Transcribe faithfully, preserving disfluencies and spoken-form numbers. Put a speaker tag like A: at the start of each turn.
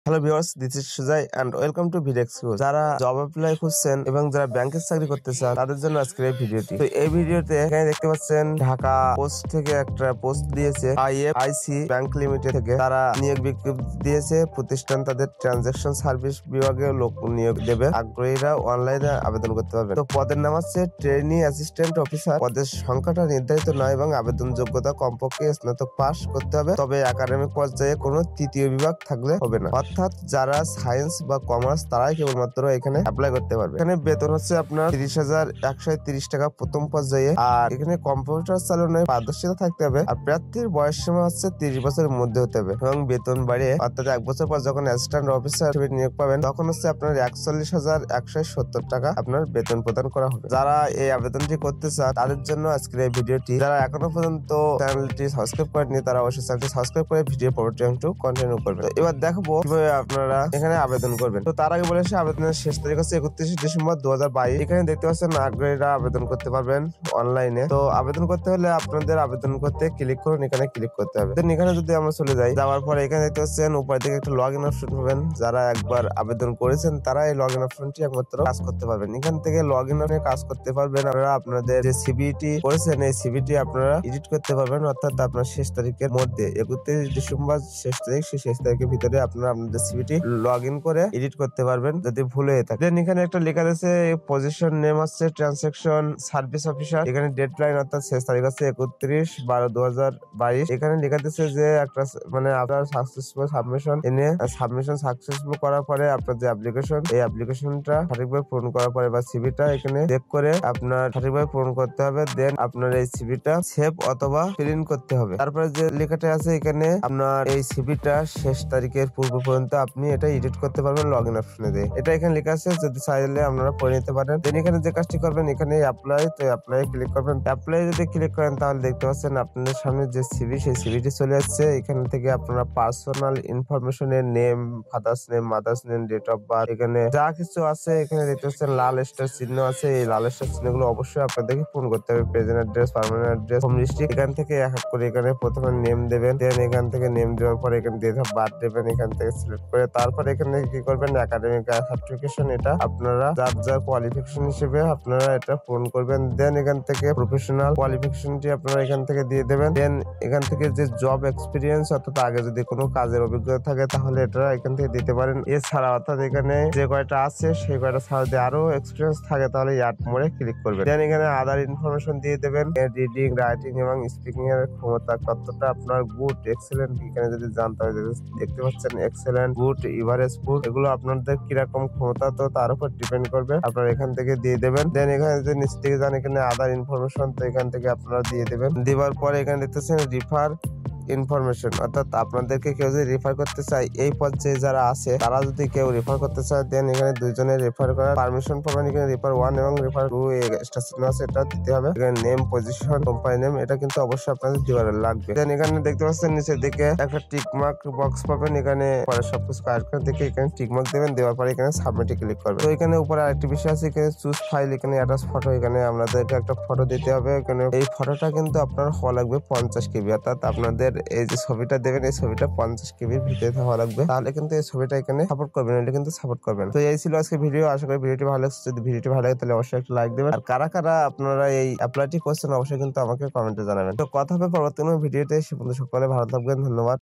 A: Hello viewers, this is Sujoy and welcome to ভিডেক্সু। যারা job apply খুঁজছেন এবং যারা ব্যাংকের চাকরি করতে চান তাদের জন্য আজকের এই ভিডিওটি। তো এই ভিডিওতে এখানে দেখতে পাচ্ছেন ঢাকা পোস্ট থেকে একটা পোস্ট দিয়েছে আইএফআইসি ব্যাংক লিমিটেড থেকে। তারা নিয়োগ বিজ্ঞপ্তি দিয়েছে, প্রতিষ্ঠান তাদের ট্রানজাকশন সার্ভিস বিভাগে লোক নিয়োগ দেবে। আগ্রহীরা অনলাইনে আবেদন করতে পারবে। তো পদের নাম হচ্ছে ট্রেনি অ্যাসিস্ট্যান্ট অফিসার। পদের সংখ্যাটা নির্ধারিত নয় এবং আবেদন যোগ্যতা কমপক্ষে স্নাতক পাস করতে হবে। তবে একাডেমিক পর্যায়ে কোনো তৃতীয় বিভাগ থাকলে হবে না। অর্থাৎ যারা সায়েন্স বা কমার্স তারাই কেবলমাত্র এখানে অ্যাপ্লাই করতে পারবে। এখানে বেতন হচ্ছে আপনার তিরিশ হাজার একশো তিরিশ টাকা প্রথম পর্যায়ে। আর এখানে কম্পিউটার চালনায় পারদর্শিতা থাকতে হবে। আর প্রার্থীর বয়স সীমা হচ্ছে তিরিশ বছরের মধ্যে হতে হবে এবং বেতন বাড়ে অর্থাৎ এক বছর পর যখন অ্যাসিস্ট্যান্ট অফিসার হিসেবে নিয়োগ পাবেন তখন হচ্ছে আপনার একচল্লিশ হাজার একশো সত্তর টাকা আপনার বেতন প্রদান করা হবে। যারা এই আবেদনটি করতে চান তাদের জন্য আজকের এই ভিডিওটি। যারা এখনো পর্যন্ত চ্যানেলটি সাবস্ক্রাইব করেনি তারা অবশ্যই চ্যানেলটি সাবস্ক্রাইব করে ভিডিও পরবর্তী অংশ কন্টিনিউ করবেন। এবার দেখাবো কিভাবে আপনারা এখানে আবেদন করবেন। তো তার আগে বলেছে আবেদনের শেষ তারিখ হচ্ছে একত্রিশে ডিসেম্বর দু হাজার বাইশ। এখানে দেখতে পাচ্ছেন আগ্রহীরা আবেদন করতে পারবেন অনলাইনে। তো আবেদন করতে হলে আপনাদের আবেদন করতে ক্লিক করুন, এখানে ক্লিক করতে হবে। তো এখানে যদি আমরা চলে যাই, যাওয়ার পরে এখানে দেখতে পাচ্ছেন উপর দিকে একটা লগ ইন অপশন পাবেন। যারা একবার আবেদন করেছেন তারা এই লগ ইন অপশনটি একমাত্র কাজ করতে পারবেন। এখান থেকে লগ ইন অপশনে কাজ করতে পারবেন। আপনারা আপনাদের যে সিভিটি করেছেন এই সিভিটি আপনারা এডিট করতে পারবেন। অর্থাৎ আপনার শেষ তারিখের মধ্যে একত্রিশ ডিসেম্বর শেষ তারিখ, সেই শেষ তারিখের ভিতরে আপনারা আপনাদের সিভিটি লগ ইন করে এডিট করতে পারবেন যদি ভুল হয়ে থাকে। দেন এখানে একটা লেখা আছে পজিশন নেম হচ্ছে ট্রানজাকশন সার্ভিস অফিসার। এখানে ডেডলাইন অর্থাৎ শেষ তারিখ আছে একত্রিশ বারো দু হাজার বাইশ। এখানে লেখা দিচ্ছে যে একটা মানে আপনার সাকসেসফুল সাবমিশন এনে সাবমিশন সাকসেসফুল করার পরে আপনার যে অ্যাপ্লিকেশন এই অ্যাপ্লিকেশনটা সঠিকভাবে পূরণ করার পরে বা সিভিটা এখানে চেক করে আপনার সঠিকভাবে পূরণ করতে হবে। দেন আপনার এই সিভিটা সেভ অথবা প্রিন্ট করতে হবে। তারপরে যে লেখাটা আছে এখানে আপনার এই সিভিটা শেষ তারিখের পূর্ব পর্যন্ত আপনি এটা এডিট করতে পারবেন লগ ইন অপশনে দিয়ে। এটা এখানে লেখা আছে, যদি চাইলে আপনারা পড়ে নিতে পারেন। দেন এখানে যে কাজটি করবেন এখানে অ্যাপ্লাই, তো অ্যাপ্লাই ক্লিক করবেন। অ্যাপ্লাই যদি ক্লিক করেন তাহলে দেখতে পাচ্ছেন আপনাদের সামনে যে সিভি সেই সিভিটি চলে আসছে। এখান থেকে আপনারা পার্সোনাল ইনফরমেশনের name, father's name, mother's name, date of birth, এখানে যা কিছু আছে এখানে দেখতে পাচ্ছেন লাল স্টার চিহ্ন আছে। এই লাল স্টার চিহ্নগুলো অবশ্যই আপনাদেরকে পূরণ করতে হবে। Present address, permanent address, home district, এখান থেকে এক এক করে এখানে প্রথমে নেম দেবেন। দেন এখান থেকে নেম দেওয়ার পরে এখানে ডেট অফ বার্থ দেবেন। এখান থেকে সিলেক্ট করে তারপরে এখানে কি করবেন একাডেমিক সার্টিফিকেশন, এটা আপনারা যার যার কোয়ালিফিকেশন হিসেবে আপনারা এটা পূরণ করবেন। দেন এখান থেকে প্রফেশনাল কোয়ালিফিকেশনটি আপনারা এখান থেকে দিয়ে দেবেন। দেন এখান থেকে যে জব এক্সপিরিয়েন্স অর্থাৎ আগে যদি কোনো কাজের অভিজ্ঞতা থাকে তাহলে এটা এখান থেকে দিতে পারেন। এছাড়া অর্থাৎ এখানে যে কয়টা আছে সেই কয়টা ছাড়া যদি আরো এক্সপিরিয়েন্স থাকে তাহলে অ্যাড মোড়ে ক্লিক করবেন। দেন এখানে আদার ইনফরমেশন দিয়ে দেবেন। রিডিং, রাইটিং এবং স্পিকিং এর ক্ষমতা কতটা আপনার গুড, এক্সেলেন্ট, এখানে যদি জানতে হয় দেখতে পাচ্ছেন এক্সেলেন্ট, গুড, এভারেজ, গুড, এগুলো আপনাদের কিরকম ক্ষমতা তো তার উপর ডিপেন্ড করবে। আপনারা এখান থেকে দিয়ে দেবেন। দেন এখানে যে নিচ থেকে যান এখানে আদার ইনফরমেশন, তো এখান থেকে আপনারা দিয়ে দেবেন। দেওয়ার পরে এখানে দেখতেছেন রিফার ইনফরমেশন, অর্থাৎ আপনাদেরকে কেউ যদি রেফার করতে চায় এই পর্যায়ে যারা আছে তারা যদি কেউ রেফার করতে চায় দেন এখানে দুইজনের রেফার করার পারমিশন পাবেন। এখানে রেফার ওয়ান এবং রেফার টু এক্সট্রা চিহ্ন আছে, এটা দিতে হবে। এখানে নেম, পজিশন, কোম্পানি নেম, এটা কিন্তু অবশ্যই আপনাদের দেওয়ার লাগবে। দেন এখানে দেখতে পাচ্ছেন নিচের দিকে একটা টিক মার্ক বক্স পাবেন। এখানে পরে সবকিছু কাজ করে দেখে এখানে টিক মার্ক দেবেন। দেওয়ার পরে এখানে সাবমিটে ক্লিক করবেন। তো এখানে উপরে আরেকটি বিষয় আছে, এখানে চুজ ফাইল, এখানে অ্যাটাচ ফটো, এখানে আপনাদেরকে একটা ফটো দিতে হবে। এখানে এই ফটোটা কিন্তু আপনার হওয়া লাগবে পঞ্চাশ কেবি, অর্থাৎ আপনাদের এই যে ছবিটা দেবেন এই ছবিটা পঞ্চাশ কেবির ভিতরে হওয়া লাগবে, তাহলে কিন্তু এই ছবিটা এখানে সাপোর্ট করবেন, এটা কিন্তু সাপোর্ট করবেন। তো এই ছিল আজকে ভিডিও। আশা করি ভিডিওটি ভালো লাগছে। যদি ভিডিওটি ভালো লাগে তাহলে অবশ্যই একটা লাইক দেবেন। আর কারা কারা আপনারা এই অ্যাপ্লাইটি করছেন অবশ্যই কিন্তু আমাকে কমেন্টে জানাবেন। তো কথা হবে পরবর্তী কোনো ভিডিওতে। সে পর্যন্ত সকলে ভালো থাকবেন। ধন্যবাদ।